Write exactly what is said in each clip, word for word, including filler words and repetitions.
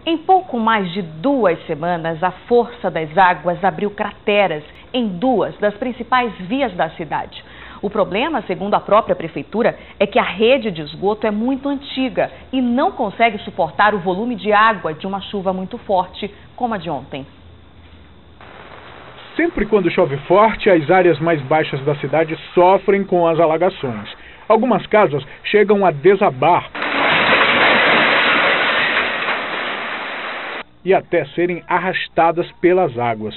Em pouco mais de duas semanas, a força das águas abriu crateras em duas das principais vias da cidade. O problema, segundo a própria prefeitura, é que a rede de esgoto é muito antiga e não consegue suportar o volume de água de uma chuva muito forte, como a de ontem. Sempre quando chove forte, as áreas mais baixas da cidade sofrem com as alagações. Algumas casas chegam a desabar e até serem arrastadas pelas águas.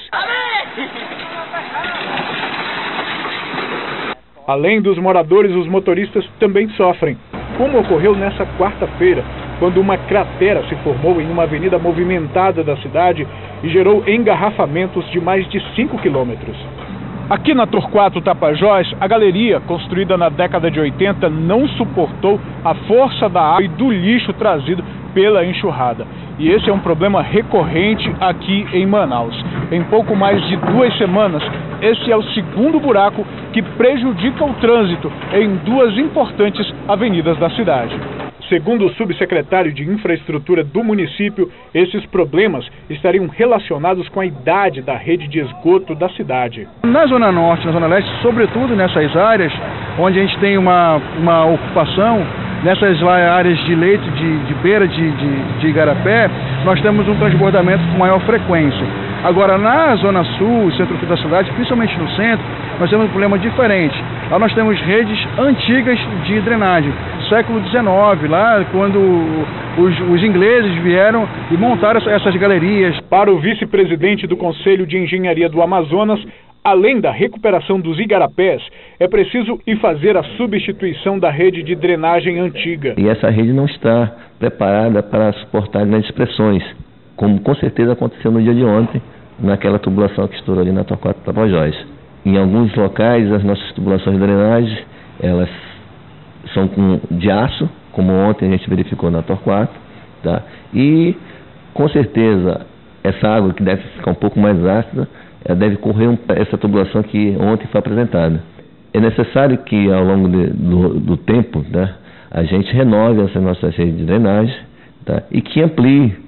Além dos moradores, os motoristas também sofrem, como ocorreu nessa quarta-feira, quando uma cratera se formou em uma avenida movimentada da cidade e gerou engarrafamentos de mais de cinco quilômetros. Aqui na Torquato Tapajós, a galeria, construída na década de oitenta, não suportou a força da água e do lixo trazido pela enxurrada. E esse é um problema recorrente aqui em Manaus. Em pouco mais de duas semanas, esse é o segundo buraco que prejudica o trânsito em duas importantes avenidas da cidade. Segundo o subsecretário de Infraestrutura do município, esses problemas estariam relacionados com a idade da rede de esgoto da cidade. Na Zona Norte, na Zona Leste, sobretudo nessas áreas onde a gente tem uma, uma ocupação, nessas áreas de leito, de, de beira de, de, de igarapé, nós temos um transbordamento com maior frequência. Agora, na Zona Sul, centro-sul da cidade, principalmente no centro, nós temos um problema diferente. Lá nós temos redes antigas de drenagem, século dezenove, lá quando os, os ingleses vieram e montaram essas galerias. Para o vice-presidente do Conselho de Engenharia do Amazonas, além da recuperação dos igarapés, é preciso ir fazer a substituição da rede de drenagem antiga. E essa rede não está preparada para suportar grandes pressões, como com certeza aconteceu no dia de ontem, naquela tubulação que estourou ali na Torquato Tapajós. Em alguns locais, as nossas tubulações de drenagem, elas são com, de aço, como ontem a gente verificou na Torquato, tá? E, com certeza, essa água que deve ficar um pouco mais ácida, ela deve correr um, essa tubulação que ontem foi apresentada. É necessário que, ao longo de, do, do tempo, tá, a gente renove essas nossas redes de drenagem, tá, e que amplie